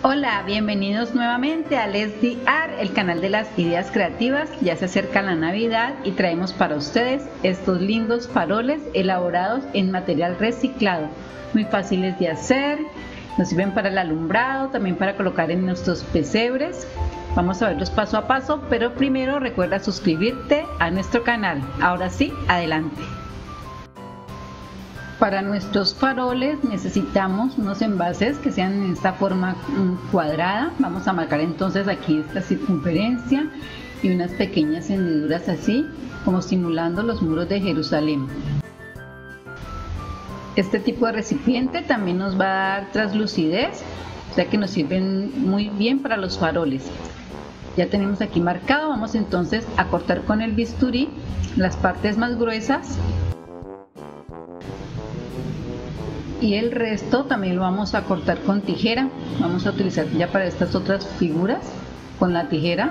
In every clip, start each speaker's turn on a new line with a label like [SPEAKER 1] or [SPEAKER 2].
[SPEAKER 1] Hola, bienvenidos nuevamente a Leslie Art, el canal de las ideas creativas. Ya se acerca la Navidad y traemos para ustedes estos lindos faroles elaborados en material reciclado, muy fáciles de hacer, nos sirven para el alumbrado, también para colocar en nuestros pesebres. Vamos a verlos paso a paso, pero primero recuerda suscribirte a nuestro canal. Ahora sí, adelante. Para nuestros faroles necesitamos unos envases que sean en esta forma cuadrada. Vamos a marcar entonces aquí esta circunferencia y unas pequeñas hendiduras así, como simulando los muros de Jerusalén. Este tipo de recipiente también nos va a dar translucidez, o sea que nos sirven muy bien para los faroles. Ya tenemos aquí marcado, vamos entonces a cortar con el bisturí las partes más gruesas. Y el resto también lo vamos a cortar con tijera. Vamos a utilizar ya para estas otras figuras con la tijera.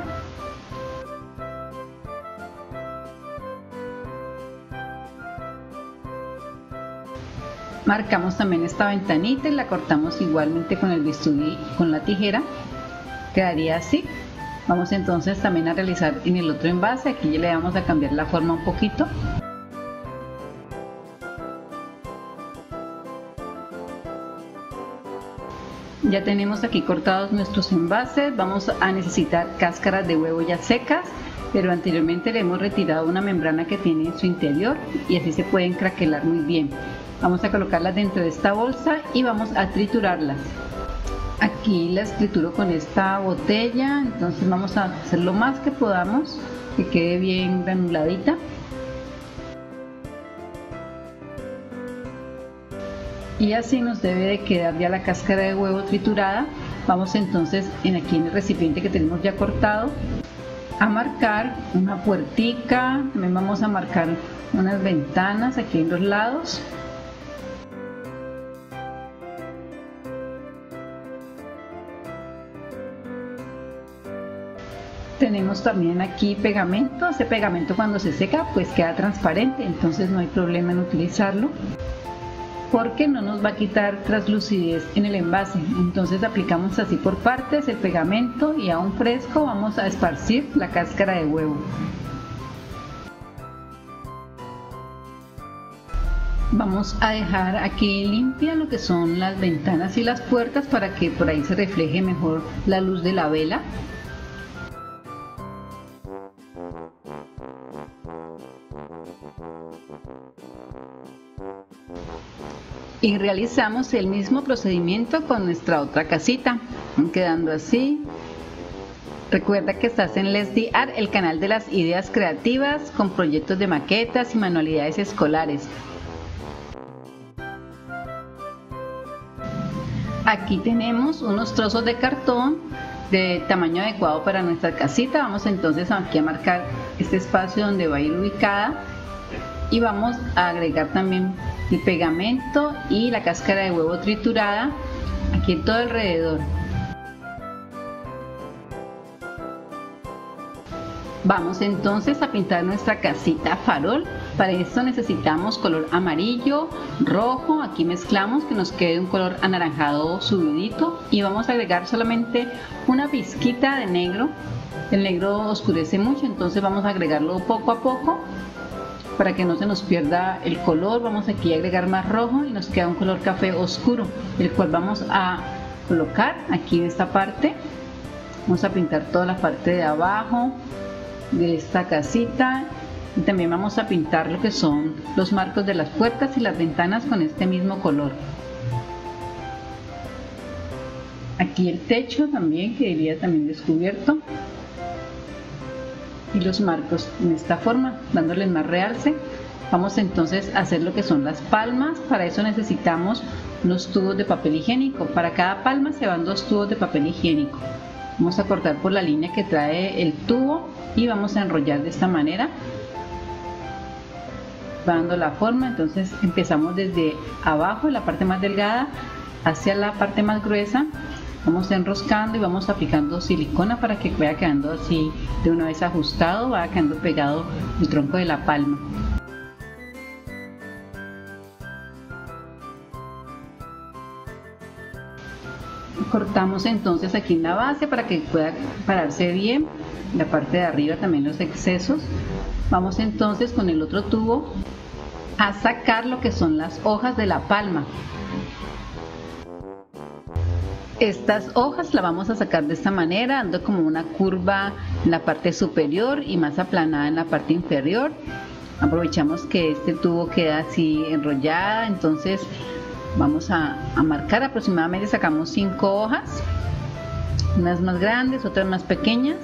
[SPEAKER 1] Marcamos también esta ventanita y la cortamos igualmente con el bisturí y con la tijera. Quedaría así. Vamos entonces también a realizar en el otro envase. Aquí ya le vamos a cambiar la forma un poquito. Ya tenemos aquí cortados nuestros envases. Vamos a necesitar cáscaras de huevo ya secas, pero anteriormente le hemos retirado una membrana que tiene en su interior y así se pueden craquelar muy bien. Vamos a colocarlas dentro de esta bolsa y vamos a triturarlas. Aquí las trituro con esta botella, entonces vamos a hacer lo más que podamos, que quede bien granuladita. Y así nos debe de quedar ya la cáscara de huevo triturada. Vamos entonces aquí en el recipiente que tenemos ya cortado a marcar una puertica. También vamos a marcar unas ventanas aquí en los lados. Tenemos también aquí pegamento. Este pegamento cuando se seca pues queda transparente, entonces no hay problema en utilizarlo, porque no nos va a quitar translucidez en el envase. Entonces aplicamos así por partes el pegamento y aún fresco vamos a esparcir la cáscara de huevo. Vamos a dejar aquí limpia lo que son las ventanas y las puertas para que por ahí se refleje mejor la luz de la vela. Y realizamos el mismo procedimiento con nuestra otra casita, quedando así. Recuerda que estás en Leslie Art, el canal de las ideas creativas con proyectos de maquetas y manualidades escolares. Aquí tenemos unos trozos de cartón de tamaño adecuado para nuestra casita. Vamos entonces aquí a marcar este espacio donde va a ir ubicada y vamos a agregar también el pegamento y la cáscara de huevo triturada aquí en todo alrededor. Vamos entonces a pintar nuestra casita farol. Para esto necesitamos color amarillo, rojo, aquí mezclamos que nos quede un color anaranjado subidito y vamos a agregar solamente una pizquita de negro. El negro oscurece mucho, entonces vamos a agregarlo poco a poco para que no se nos pierda el color. Vamos aquí a agregar más rojo y nos queda un color café oscuro, el cual vamos a colocar aquí en esta parte. Vamos a pintar toda la parte de abajo de esta casita y también vamos a pintar lo que son los marcos de las puertas y las ventanas con este mismo color. Aquí el techo también, que iría también descubierto, y los marcos en esta forma, dándoles más realce. Vamos entonces a hacer lo que son las palmas. Para eso necesitamos unos tubos de papel higiénico. Para cada palma se van 2 tubos de papel higiénico. Vamos a cortar por la línea que trae el tubo y vamos a enrollar de esta manera, dando la forma. Entonces empezamos desde abajo, la parte más delgada, hacia la parte más gruesa. Vamos enroscando y vamos aplicando silicona para que vaya quedando así de una vez ajustado, vaya quedando pegado el tronco de la palma. Cortamos entonces aquí en la base para que pueda pararse bien, la parte de arriba también los excesos. Vamos entonces con el otro tubo a sacar lo que son las hojas de la palma. Estas hojas las vamos a sacar de esta manera, dando como una curva en la parte superior y más aplanada en la parte inferior. Aprovechamos que este tubo queda así enrollada, entonces vamos a marcar aproximadamente, sacamos 5 hojas, unas más grandes, otras más pequeñas.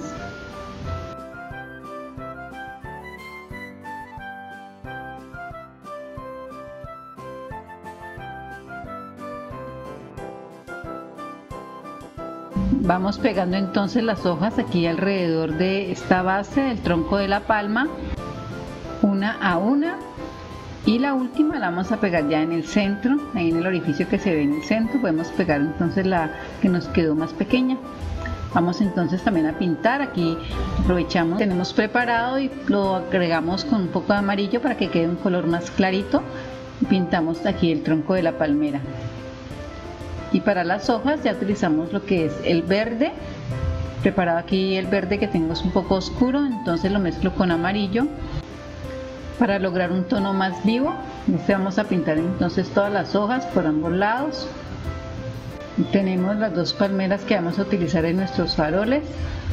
[SPEAKER 1] Vamos pegando entonces las hojas aquí alrededor de esta base del tronco de la palma, una a una, y la última la vamos a pegar ya en el centro, ahí en el orificio que se ve en el centro. Podemos pegar entonces la que nos quedó más pequeña. Vamos entonces también a pintar. Aquí aprovechamos, tenemos preparado y lo agregamos con un poco de amarillo para que quede un color más clarito, y pintamos aquí el tronco de la palmera. Y para las hojas ya utilizamos lo que es el verde, preparado aquí el verde que tengo es un poco oscuro, entonces lo mezclo con amarillo para lograr un tono más vivo. Vamos a pintar entonces todas las hojas por ambos lados. Y tenemos las dos palmeras que vamos a utilizar en nuestros faroles.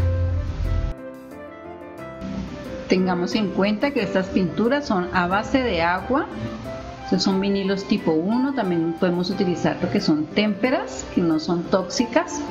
[SPEAKER 1] Tengamos en cuenta que estas pinturas son a base de agua. Estos son vinilos tipo 1, también podemos utilizar lo que son témperas, que no son tóxicas.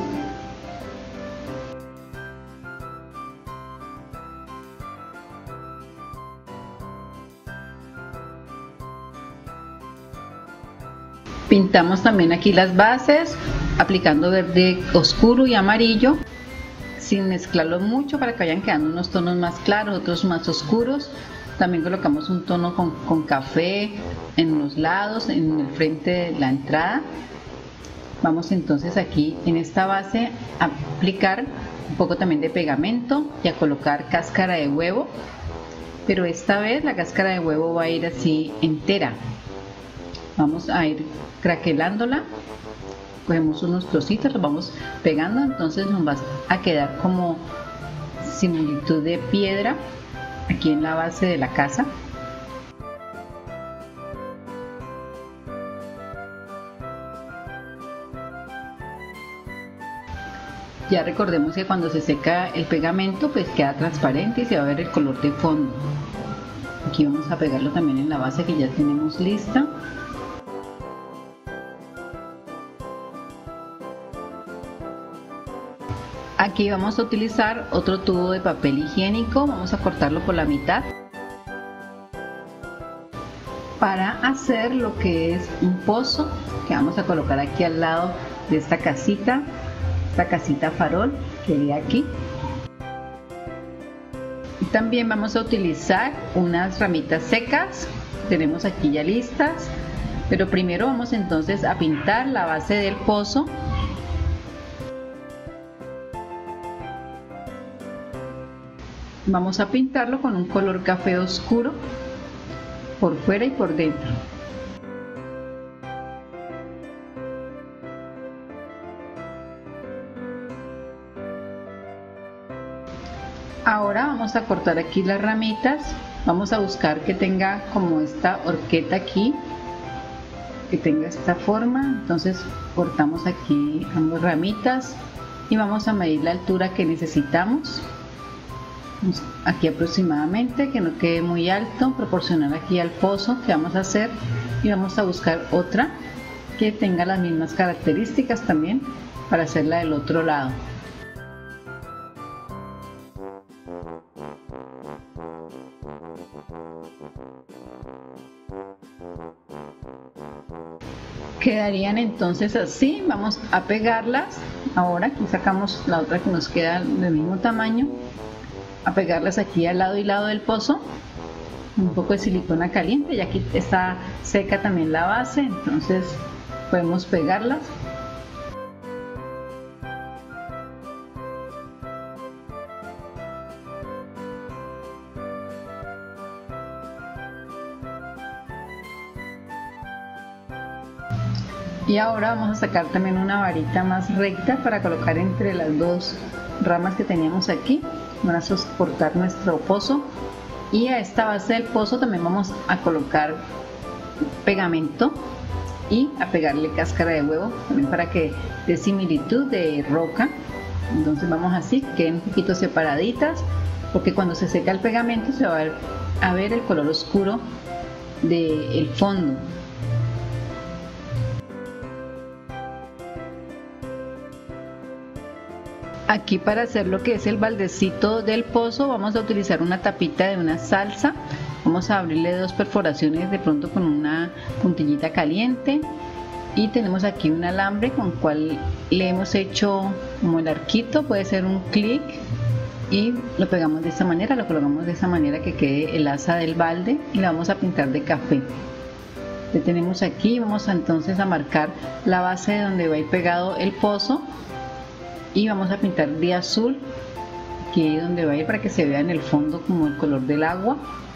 [SPEAKER 1] Pintamos también aquí las bases, aplicando verde oscuro y amarillo, sin mezclarlo mucho para que vayan quedando unos tonos más claros, otros más oscuros. También colocamos un tono con café en los lados, en el frente de la entrada. Vamos entonces aquí en esta base a aplicar un poco también de pegamento y a colocar cáscara de huevo, pero esta vez la cáscara de huevo va a ir así entera. Vamos a ir craquelándola, cogemos unos trocitos, los vamos pegando, entonces nos va a quedar como similitud de piedra aquí en la base de la casa. Ya recordemos que cuando se seca el pegamento pues queda transparente y se va a ver el color de fondo. Aquí vamos a pegarlo también en la base que ya tenemos lista. Aquí vamos a utilizar otro tubo de papel higiénico, vamos a cortarlo por la mitad para hacer lo que es un pozo que vamos a colocar aquí al lado de esta casita farol que hay aquí. Y también vamos a utilizar unas ramitas secas, tenemos aquí ya listas, pero primero vamos entonces a pintar la base del pozo. Vamos a pintarlo con un color café oscuro por fuera y por dentro. Ahora vamos a cortar aquí las ramitas. Vamos a buscar que tenga como esta horqueta aquí, que tenga esta forma. Entonces cortamos aquí ambas ramitas y vamos a medir la altura que necesitamos. Aquí aproximadamente, que no quede muy alto, proporcional aquí al pozo que vamos a hacer, y vamos a buscar otra que tenga las mismas características también para hacerla del otro lado. Quedarían entonces así. Vamos a pegarlas. Ahora aquí sacamos la otra que nos queda del mismo tamaño, a pegarlas aquí al lado y lado del pozo, un poco de silicona caliente, y aquí está seca también la base, entonces podemos pegarlas. Y ahora vamos a sacar también una varita más recta para colocar entre las dos ramas que teníamos aquí. Van a soportar nuestro pozo, y a esta base del pozo también vamos a colocar pegamento y a pegarle cáscara de huevo también para que dé similitud de roca. Entonces vamos así, queden un poquito separaditas, porque cuando se seca el pegamento se va a ver el color oscuro del fondo. Aquí, para hacer lo que es el baldecito del pozo, vamos a utilizar una tapita de una salsa. Vamos a abrirle dos perforaciones de pronto con una puntillita caliente, y tenemos aquí un alambre con el cual le hemos hecho como el arquito, puede ser un clic, y lo pegamos de esta manera, lo colocamos de esta manera que quede el asa del balde, y la vamos a pintar de café. Le tenemos aquí, vamos entonces a marcar la base de donde va a ir pegado el pozo, y vamos a pintar de azul aquí donde va a ir para que se vea en el fondo como el color del agua.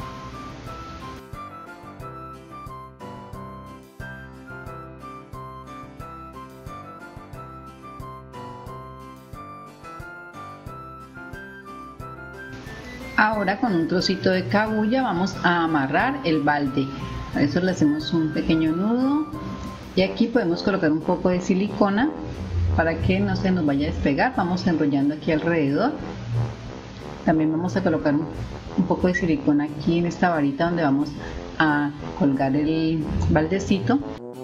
[SPEAKER 1] Ahora, con un trocito de cabuya vamos a amarrar el balde. Para eso le hacemos un pequeño nudo, y aquí podemos colocar un poco de silicona para que no se nos vaya a despegar. Vamos enrollando aquí alrededor. También vamos a colocar un poco de silicona aquí en esta varita donde vamos a colgar el baldecito.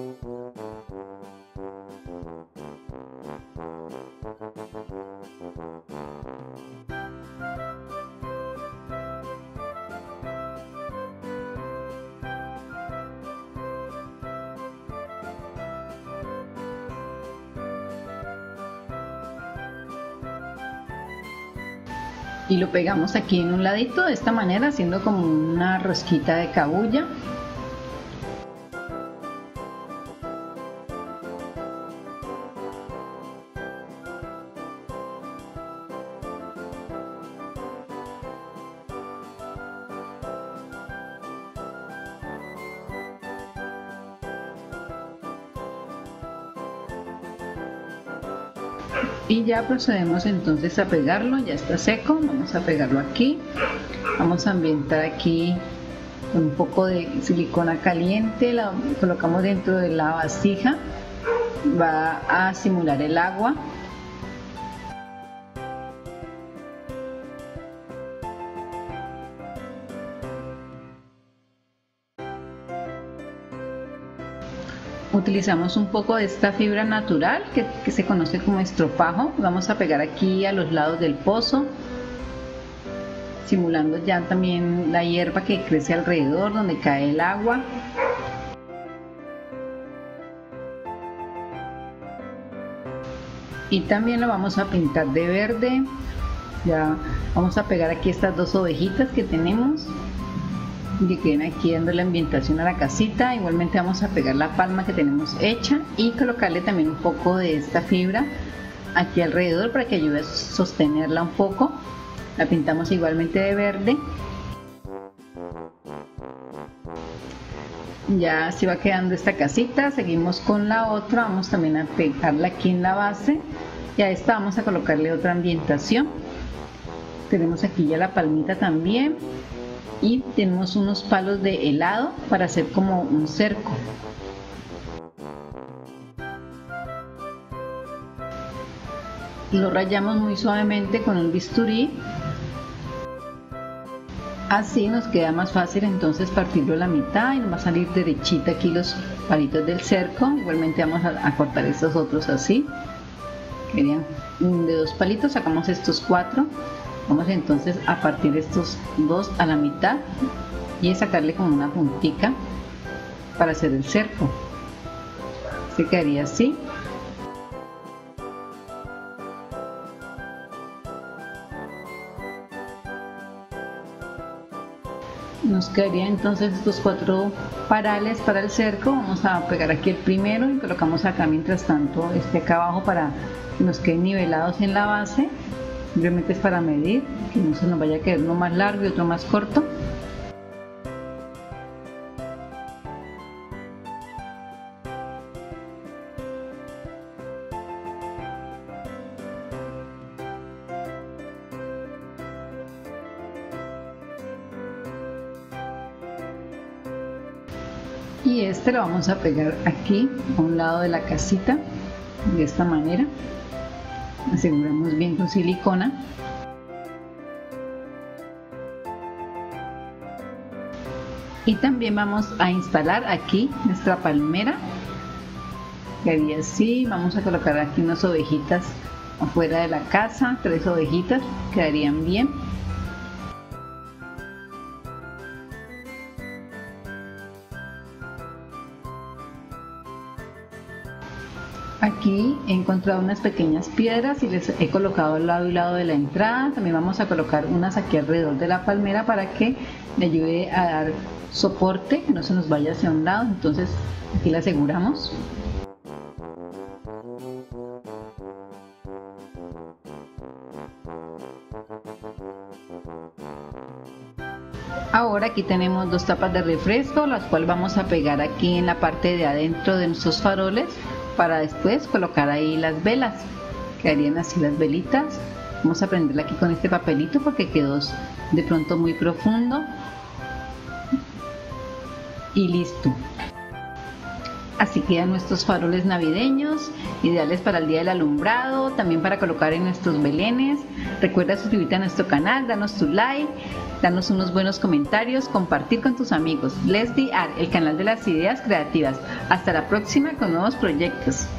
[SPEAKER 1] Y lo pegamos aquí en un ladito de esta manera, haciendo como una rosquita de cabuya. Y ya procedemos entonces a pegarlo. Ya está seco, vamos a pegarlo aquí. Vamos a ambientar aquí con un poco de silicona caliente, la colocamos dentro de la vasija, va a simular el agua. Utilizamos un poco de esta fibra natural que se conoce como estropajo. Vamos a pegar aquí a los lados del pozo, simulando ya también la hierba que crece alrededor donde cae el agua. Y también lo vamos a pintar de verde. Ya vamos a pegar aquí estas dos ovejitas que tenemos, que queden aquí dando la ambientación a la casita. Igualmente vamos a pegar la palma que tenemos hecha y colocarle también un poco de esta fibra aquí alrededor para que ayude a sostenerla un poco. La pintamos igualmente de verde. Ya así va quedando esta casita. Seguimos con la otra, vamos también a pegarla aquí en la base, y a esta vamos a colocarle otra ambientación. Tenemos aquí ya la palmita también, y tenemos unos palos de helado para hacer como un cerco. Lo rayamos muy suavemente con un bisturí. Así nos queda más fácil entonces partirlo a la mitad y nos va a salir derechita aquí los palitos del cerco. Igualmente vamos a cortar estos otros así. Querían de dos palitos, sacamos estos cuatro. Vamos entonces a partir estos dos a la mitad y a sacarle como una puntica para hacer el cerco. Se quedaría así. Nos quedarían entonces estos cuatro parales para el cerco. Vamos a pegar aquí el primero y colocamos acá mientras tanto acá abajo para que nos queden nivelados en la base. Simplemente es para medir, que no se nos vaya a quedar uno más largo y otro más corto. Y este lo vamos a pegar aquí a un lado de la casita de esta manera. Aseguramos bien con silicona. Y también vamos a instalar aquí nuestra palmera. Quedaría así. Vamos a colocar aquí unas ovejitas afuera de la casa, 3 ovejitas, quedarían bien. Aquí he encontrado unas pequeñas piedras y les he colocado al lado y lado de la entrada. También vamos a colocar unas aquí alrededor de la palmera para que le ayude a dar soporte, que no se nos vaya hacia un lado. Entonces aquí la aseguramos. Ahora aquí tenemos 2 tapas de refresco, las cuales vamos a pegar aquí en la parte de adentro de nuestros faroles para después colocar ahí las velas. Quedarían así las velitas. Vamos a prenderla aquí con este papelito porque quedó de pronto muy profundo. Y listo. Así quedan nuestros faroles navideños, ideales para el día del alumbrado, también para colocar en nuestros belenes. Recuerda suscribirte a nuestro canal, danos tu like, danos unos buenos comentarios, compartir con tus amigos. Leslie Art, el canal de las ideas creativas. Hasta la próxima con nuevos proyectos.